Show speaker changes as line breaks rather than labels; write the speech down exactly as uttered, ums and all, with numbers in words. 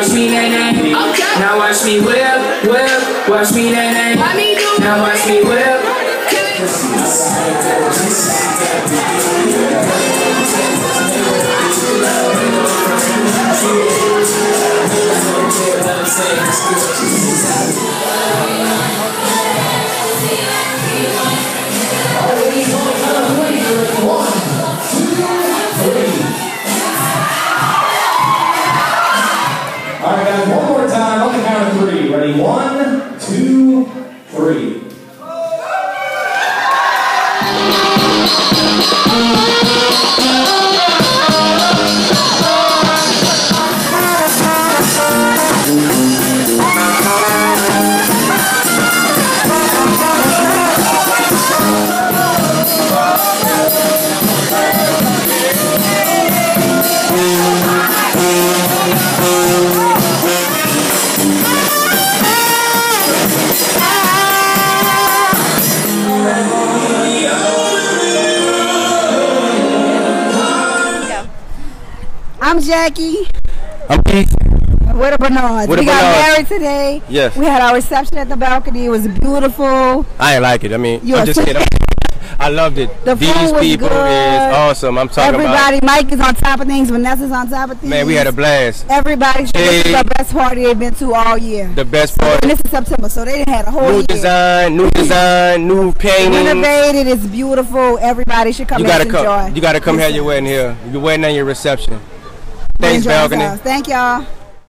watch me nay nay. Okay. Now watch me whip, whip. Watch me nay nay. Now watch me whip.
Alright guys, one more time on the count of three. Ready? One, two, three.
I'm Jackie.
I'm Keith.
We're the Bernards.
We're the
we got
Bernards.
married today.
Yes.
We had our reception at the balcony. It was beautiful.
I ain't like it. I mean,
You
I'm just
are-
kidding. I loved it.
The
These
food was
people
good.
is awesome. I'm talking
Everybody,
about.
Mike is on top of things. Vanessa's on top of things.
Man, we had a blast.
Everybody, this is
Hey.
the best party they've been to all year.
The best part.
And this is September, so they had a whole
New
year.
design, new design, new painting.
Renovated. It's beautiful. Everybody should come
You
and
gotta come.
enjoy.
You gotta come have your wedding here. Your wedding and your reception. Thanks,
Enjoy
balcony.
ourselves. Thank y'all.